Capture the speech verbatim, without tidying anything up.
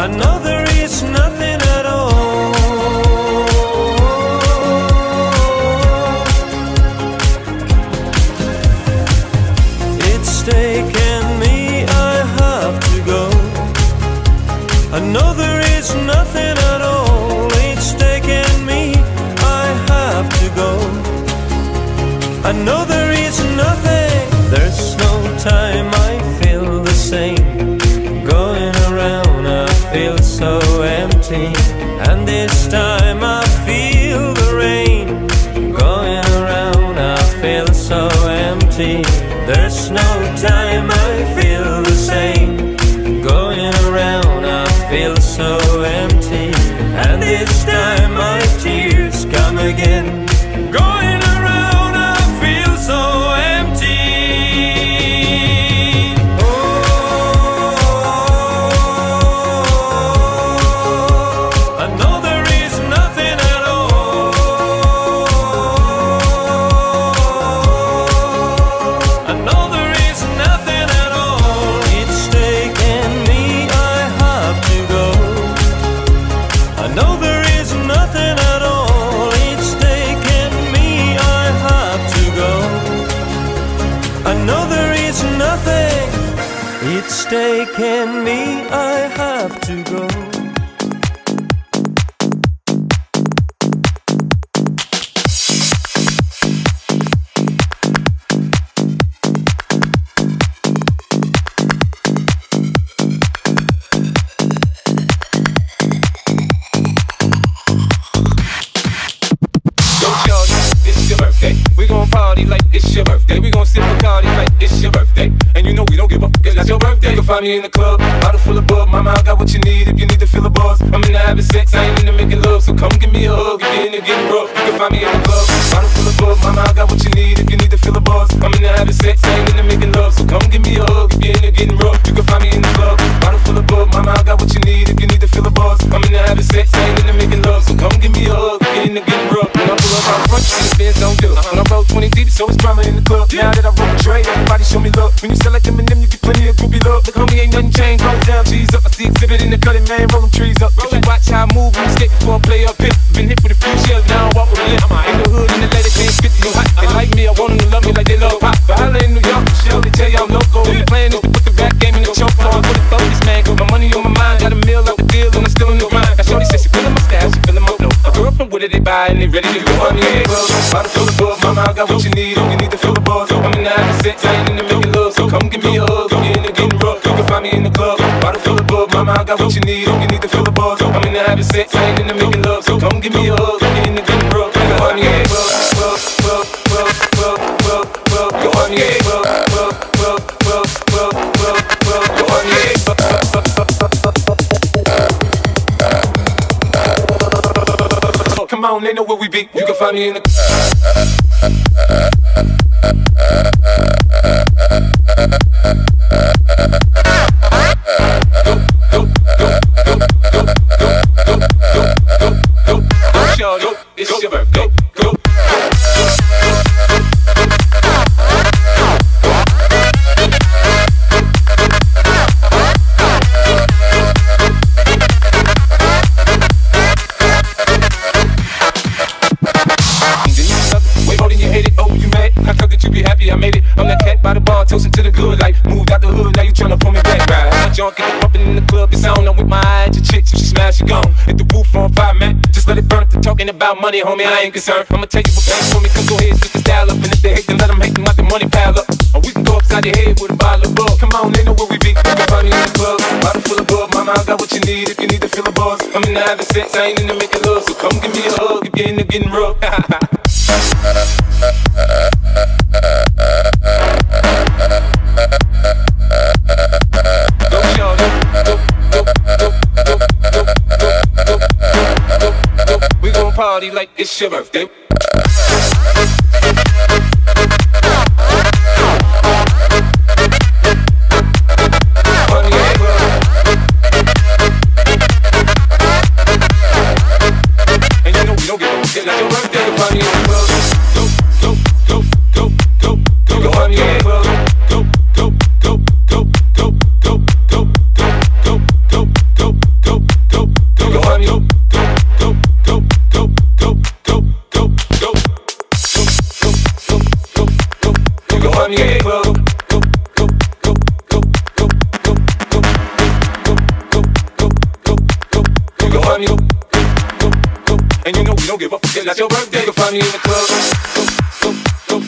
I know there is nothing at all. It's taken me, I have to go. I know there is nothing at all. It's taken me, I have to go. I know there is nothing. There's no time, I feel the same. Going around, I feel so empty. And this time I feel the rain. Going around, I feel so empty. There's no time, I feel the same. Going around, I feel so empty. And this time my tears come again. Going around, I feel so empty. It's taken me, I have to go. We gon' party like it's your birthday. We gon' sip Bacardi like it's your birthday. And you know we don't give up, cause that's your birthday. You can find me in the club, bottle full of bub. Mama, I got what you need if you need to feel a buzz. I'm into having sex, I ain't into making love. So come give me a hug if you're into getting rough. You can find me in the club, bottle full of bub. Mama, I got what you need if you need to feel a buzz. I'm into having sex, I ain't into making love. So come give me a hug if you're into getting rough. You can find me in the club, bottle full of bub. Mama, I got what you need if you need to feel a buzz. I'm into having sex, I ain't into making love. So come give me a hug if you're into getting rough. When I pull up out front, you see the fans don't do. When I roll twenty deep, so it's drama in the club. Now that I roll a tray, everybody show me love. When you sell like Eminem, you get plenty of groupie love. Look, homie, ain't nothing changed. Roll down, cheese up. I see exhibit in the cutting, man. Roll them trees up. If you watch how I move, when you skate before I play up hip. Been hit with a few shells, now I walk with a limp. In the hood, in the lady can't fit you hot. They like me, I want them to love me like they love pop. But holla in New York, show they tell you I'm local. The plan is to put the rap game in the choke. I'm for the focus, man. Got my money on my mind, got a meal out the deal, and I'm still in the grind. Now shorty says she feelin' my style, she feelin' my flow. A girl from Wooded, they buy and they ready to go on the air. Bottle full of bug, mama, I got what you need if you need to feel the buzz. I'm in the having sex, I ain't into making love. So come give me a hug, if you're into getting rough. You can find me in the club, bottle full of bug, mama, I got what you need if you need to feel the buzz. I'm in the having sex, I ain't into making love. So come give me a hug, if you're into getting rough. You can find me in the club, club, club, club, club, club, club. You can find me in the club, club, club, club, club, club, club. You can find me in the club. Come on, they know where we be. You can find me in the go, go, go, go, go, go, go, go, go, go, go, it's your birthday. Go, go. I made it. I'm that cat by the bar, toasting to the good life. Moved out the hood, now you tryna pull me back. Right? My junk get pumping in the club, it's on. I'm with my eye at your chick, so she smash, she gone. Hit the roof on fire, man. Just let it burn. They're talking about money, homie, I ain't concerned. I'ma tell you what banks for me, come go ahead, just to style up. And if they hate, then let them hate, them let the money pile up. Or we can go upside your head with a bottle of bug. Come on, they know where we be. You can find me in the club, bottle full of bug. Mama, I got what you need if you need to feel a buzz. I'm in the having sex, I ain't in the making love. So come give me a hug if you're in the getting rough. We gon' party like it's your birthday. And you know we don't give a fuck, it's not your birthday. You find me in the club. Go, go, go, go, go, go. You find me in the club. Go, go, go, go, go, go, go, go, go, go, go, go, go, find me in the club. Go, go, go, go, go, go, go, go, go, go, go, go. You can find me. Go, go, go, and you know we don't give up. It's not your birthday. You can find me in the club. Go, go, go,